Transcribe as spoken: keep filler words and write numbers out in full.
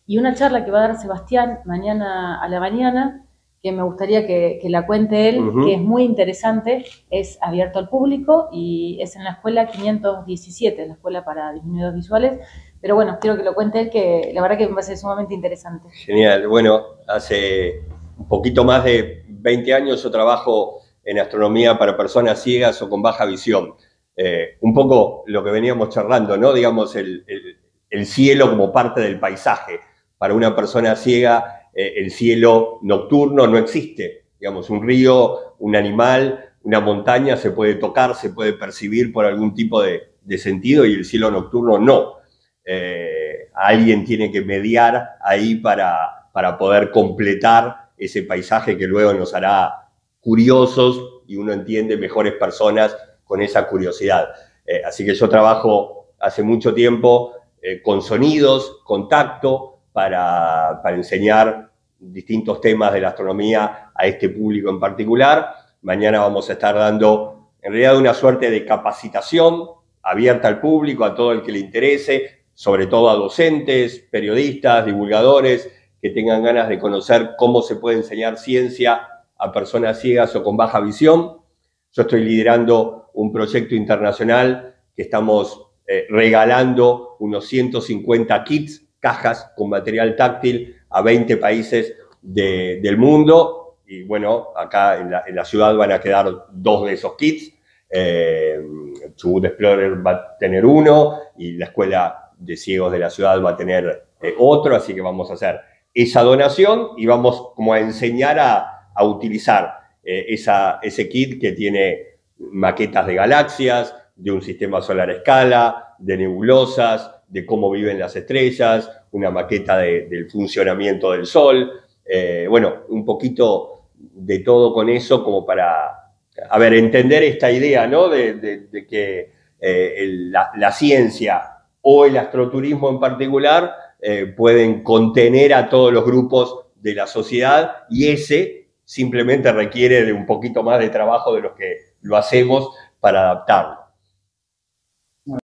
y una charla que va a dar Sebastián mañana a la mañana, que me gustaría que, que la cuente él, uh-huh. que es muy interesante, es abierto al público y es en la escuela quinientos diecisiete, la escuela para disminuidos visuales, pero bueno, quiero que lo cuente él, que la verdad que me parece sumamente interesante. Genial, bueno, hace un poquito más de veinte años yo trabajo en astronomía para personas ciegas o con baja visión. Eh, un poco lo que veníamos charlando, ¿no? Digamos, el, el, el cielo como parte del paisaje. Para una persona ciega, eh, el cielo nocturno no existe. Digamos, un río, un animal, una montaña se puede tocar, se puede percibir por algún tipo de, de sentido y el cielo nocturno no. Eh, alguien tiene que mediar ahí para, para poder completar ese paisaje que luego nos hará curiosos y uno entiende mejores personas con esa curiosidad. Eh, así que yo trabajo hace mucho tiempo eh, con sonidos, con tacto, para, para enseñar distintos temas de la astronomía a este público en particular. Mañana vamos a estar dando, en realidad, una suerte de capacitación abierta al público, a todo el que le interese, sobre todo a docentes, periodistas, divulgadores, que tengan ganas de conocer cómo se puede enseñar ciencia a personas ciegas o con baja visión. Yo estoy liderando un proyecto internacional que estamos eh, regalando unos ciento cincuenta kits, cajas con material táctil a veinte países de, del mundo. Y bueno, acá en la, en la ciudad van a quedar dos de esos kits. Eh, Chubut Explorer va a tener uno y la escuela de ciegos de la ciudad va a tener eh, otro, así que vamos a hacer esa donación y vamos como a enseñar a, a utilizar eh, esa, ese kit que tiene maquetas de galaxias, de un sistema solar a escala, de nebulosas, de cómo viven las estrellas, una maqueta de, del funcionamiento del Sol, eh, bueno, un poquito de todo con eso como para, a ver, entender esta idea, ¿no? De, de, de que eh, el, la, la ciencia o el astroturismo en particular eh, pueden contener a todos los grupos de la sociedad y ese simplemente requiere de un poquito más de trabajo de los que lo hacemos para adaptarlo.